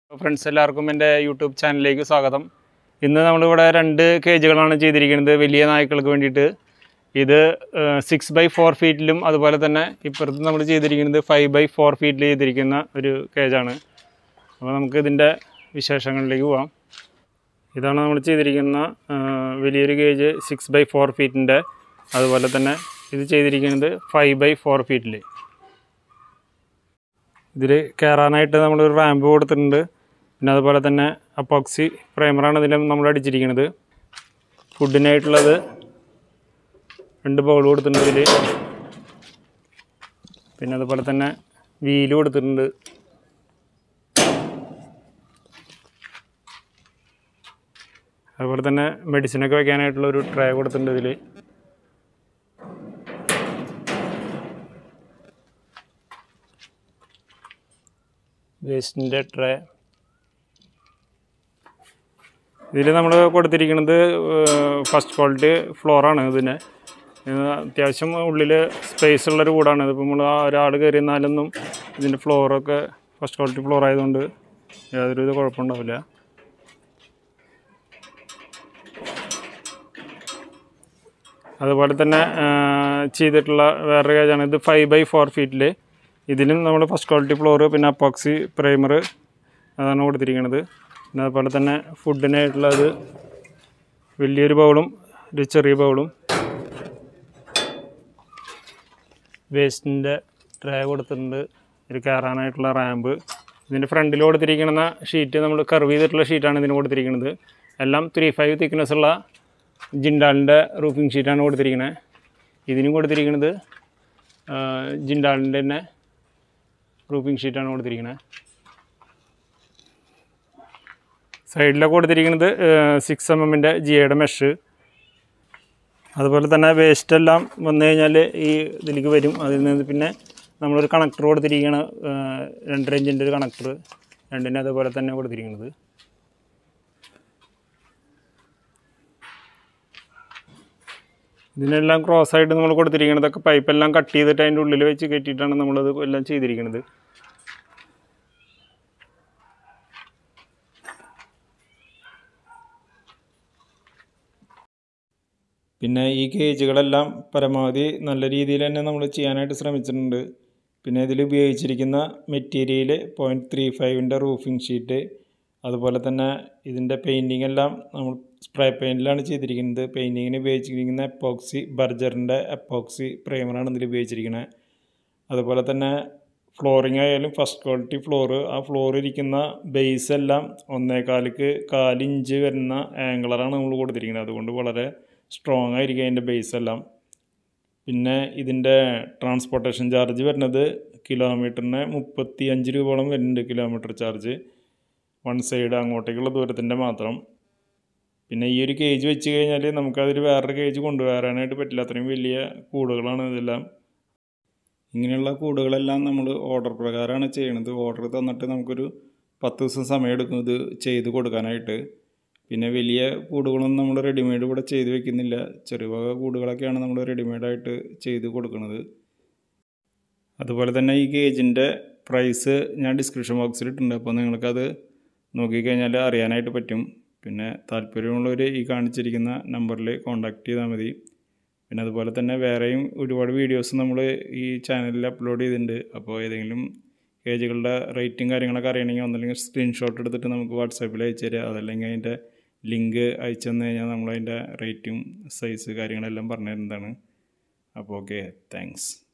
Friends എല്ലാവർക്കും എൻ്റെ YouTube ചാനലിലേക്ക് സ്വാഗതം. ഇന്ന് നമ്മളിവിടെ 2 കേജുകളാണ് ചെയ്തിരിക്കുന്നത് വലിയ നായ്ക്കൾക്ക് വേണ്ടിയിട്ട്. ഇത് 6x4 ഫീറ്റിലും അതുപോലെ തന്നെ ഇപ്പുറത്ത് നമ്മൾ ചെയ്തിരിക്കുന്നത് 5x4 ഫീറ്റിൽ ചെയ്തിരിക്കുന്ന ഒരു കേജാണ്. അപ്പോൾ നമുക്ക് ഇതിൻ്റെ വിശേഷങ്ങളിലേക്ക് പോകാം. ഇതാണ് നമ്മൾ ചെയ്തിരിക്കുന്ന വലിയൊരു കേജ് 6x4 ഫീറ്റിൻ്റെ. അതുപോലെ തന്നെ ഇത് ചെയ്തിരിക്കുന്നത് 5x4 ഫീറ്റിൽ. ഇതിൽ കയറാനായിട്ട് നമ്മളൊരു റാമ്പ് കൊടുത്തിട്ടുണ്ട്. പിന്നെ അതുപോലെ തന്നെ അപ്പോക്സി പ്രൈമറാണ് ഇതിൽ നമ്മൾ അടിച്ചിരിക്കുന്നത്. ഫുഡിനായിട്ടുള്ളത് 2 ബൗൾ കൊടുത്തിട്ടുണ്ട് ഇതിൽ. പിന്നെ അതുപോലെ തന്നെ വീല് കൊടുത്തിട്ടുണ്ട്. അതുപോലെ തന്നെ മെഡിസിനൊക്കെ വയ്ക്കാനായിട്ടുള്ളൊരു ട്രേ കൊടുത്തിട്ടുണ്ട് ഇതിൽ. വേസ്റ്റിൻ്റെ ട്രേ. ഇതിൽ നമ്മൾ കൊടുത്തിരിക്കുന്നത് ഫസ്റ്റ് ക്വാളിറ്റി ഫ്ലോറാണ്. ഇതിന് അത്യാവശ്യം ഉള്ളിൽ സ്പേസ് ഉള്ളൊരു കൂടാണ്. ഇതിപ്പോൾ നമ്മൾ ഒരാൾ കയറി എന്നാലൊന്നും ഇതിൻ്റെ ഫ്ലോറൊക്കെ ഫസ്റ്റ് ക്വാളിറ്റി ഫ്ലോർ ആയതുകൊണ്ട് യാതൊരു ഇത് കുഴപ്പമുണ്ടാവില്ല. അതുപോലെ തന്നെ ചെയ്തിട്ടുള്ള വേറൊരു കേജാണ് ഇത് 5x4 ഫീറ്റിൽ. ഇതിലും നമ്മൾ ഫസ്റ്റ് ക്വാളിറ്റി ഫ്ലോറ് പിന്നെ അപ്പോക്സി പ്രൈമർ അതാണ് കൊടുത്തിരിക്കുന്നത്. പിന്നെ അതുപോലെ തന്നെ ഫുഡിനായിട്ടുള്ളത് വലിയൊരു ബൗളും ഒരു ചെറിയ ബൗളും വേസ്റ്റിൻ്റെ ട്രേ കൊടുത്തിട്ടുണ്ട്. ഇത് കയറാനായിട്ടുള്ള റാമ്പ്. ഇതിൻ്റെ ഫ്രണ്ടിൽ കൊടുത്തിരിക്കുന്ന ഷീറ്റ് നമ്മൾ കർവ് ചെയ്തിട്ടുള്ള ഷീറ്റാണ് ഇതിന് കൊടുത്തിരിക്കുന്നത്. എല്ലാം 3.5 തിക്നെസ്സുള്ള ജിൻഡാലിൻ്റെ റൂഫിംഗ് ഷീറ്റാണ് കൊടുത്തിരിക്കുന്നത്. ഇതിനും കൊടുത്തിരിക്കുന്നത് ജിൻഡാലിൻ്റെ തന്നെ റൂഫിംഗ് ഷീറ്റാണ് കൊടുത്തിരിക്കുന്നത്. സൈഡിലൊക്കെ കൊടുത്തിരിക്കുന്നത് 6 mm ജിയുടെ മെഷ്. അതുപോലെ തന്നെ വേസ്റ്റെല്ലാം വന്നു കഴിഞ്ഞാൽ ഈ ഇതിലേക്ക് വരും. അതിൽ നിന്ന് പിന്നെ നമ്മളൊരു കണക്ടർ കൊടുത്തിരിക്കുകയാണ്, 2.5 ഇഞ്ചിൻ്റെ ഒരു കണക്ടർ, രണ്ടിന് അതുപോലെ തന്നെ കൊടുത്തിരിക്കുന്നത്. ഇതിനെല്ലാം ക്രോസ് ആയിട്ട് നമ്മൾ കൊടുത്തിരിക്കുന്നതൊക്കെ പൈപ്പെല്ലാം കട്ട് ചെയ്തിട്ട് അതിൻ്റെ ഉള്ളിൽ വെച്ച് കെട്ടിയിട്ടാണ് നമ്മളത് എല്ലാം ചെയ്തിരിക്കുന്നത്. പിന്നെ ഈ കേജുകളെല്ലാം പരമാവധി നല്ല രീതിയിൽ തന്നെ നമ്മൾ ചെയ്യാനായിട്ട് ശ്രമിച്ചിട്ടുണ്ട്. പിന്നെ ഇതിൽ ഉപയോഗിച്ചിരിക്കുന്ന മെറ്റീരിയൽ 0.35ൻ്റെ റൂഫിംഗ് ഷീറ്റ്. അതുപോലെ തന്നെ ഇതിൻ്റെ പെയിൻറ്റിങ് എല്ലാം നമ്മൾ സ്പ്രേ പെയിൻറ്റിലാണ് ചെയ്തിരിക്കുന്നത്. പെയിൻറ്റിങ്ങിന് ഉപയോഗിച്ചിരിക്കുന്ന എപ്പോക്സി ബർജറിൻ്റെ എപ്പോക്സി പ്രൈമറാണ് ഇതിൽ ഉപയോഗിച്ചിരിക്കുന്നത്. അതുപോലെ തന്നെ ഫ്ലോറിങ് ആയാലും ഫസ്റ്റ് ക്വാളിറ്റി ഫ്ലോറ്. ആ ഫ്ലോർ ഇരിക്കുന്ന ബേസ് എല്ലാം 1.4 ഇഞ്ച് വരുന്ന ആംഗിളറാണ് നമ്മൾ കൊടുത്തിരിക്കുന്നത്. അതുകൊണ്ട് വളരെ സ്ട്രോങ് ആയിരിക്കും അതിൻ്റെ ബേസ് എല്ലാം. പിന്നെ ഇതിൻ്റെ ട്രാൻസ്പോർട്ടേഷൻ ചാർജ് വരുന്നത് കിലോമീറ്ററിന് 35 രൂപയോളം വരുന്നുണ്ട്. കിലോമീറ്റർ ചാർജ് വൺ സൈഡ് അങ്ങോട്ടേക്കുള്ള ദൂരത്തിൻ്റെ മാത്രം. പിന്നെ ഈ ഒരു കേജ് വെച്ച് കഴിഞ്ഞാൽ നമുക്കതിൽ വേറൊരു കേജ് കൊണ്ടുവരാനായിട്ട് പറ്റില്ല. അത്രയും വലിയ കൂടുകളാണ് ഇതെല്ലാം. ഇങ്ങനെയുള്ള കൂടുകളെല്ലാം നമ്മൾ ഓർഡർ പ്രകാരമാണ് ചെയ്യണത്. ഓർഡർ തന്നിട്ട് നമുക്കൊരു 10 ദിവസം സമയം എടുക്കും ഇത് ചെയ്ത് കൊടുക്കാനായിട്ട്. പിന്നെ വലിയ കൂടുകളൊന്നും നമ്മൾ റെഡിമെയ്ഡ് ഇവിടെ ചെയ്ത് വെക്കുന്നില്ല. ചെറിയ വക കൂടുകളൊക്കെയാണ് നമ്മൾ റെഡിമെയ്ഡായിട്ട് ചെയ്ത് കൊടുക്കുന്നത്. അതുപോലെ തന്നെ ഈ കേജിൻ്റെ പ്രൈസ് ഞാൻ ഡിസ്ക്രിപ്ഷൻ ബോക്സിൽ ഇട്ടിട്ടുണ്ട്. അപ്പോൾ നിങ്ങൾക്കത് നോക്കിക്കഴിഞ്ഞാൽ അറിയാനായിട്ട് പറ്റും. പിന്നെ താല്പര്യമുള്ളവർ ഈ കാണിച്ചിരിക്കുന്ന നമ്പറിൽ കോൺടാക്റ്റ് ചെയ്താൽ മതി. പിന്നെ അതുപോലെ തന്നെ വേറെയും ഒരുപാട് വീഡിയോസ് നമ്മൾ ഈ ചാനലിൽ അപ്ലോഡ് ചെയ്തിട്ടുണ്ട്. അപ്പോൾ ഏതെങ്കിലും കേജുകളുടെ റേറ്റും കാര്യങ്ങളൊക്കെ അറിയണമെങ്കിൽ ഒന്നല്ലെങ്കിൽ സ്ക്രീൻഷോട്ട് എടുത്തിട്ട് നമുക്ക് വാട്സാപ്പിൽ അയച്ചു തരിക. അതല്ലെങ്കിൽ അതിൻ്റെ ലിങ്ക് അയച്ചു തന്നു കഴിഞ്ഞാൽ നമ്മളതിൻ്റെ റേറ്റും സൈസ് കാര്യങ്ങളെല്ലാം പറഞ്ഞു തരുന്നതാണ്. അപ്പോൾ ഓക്കെ, താങ്ക്സ്.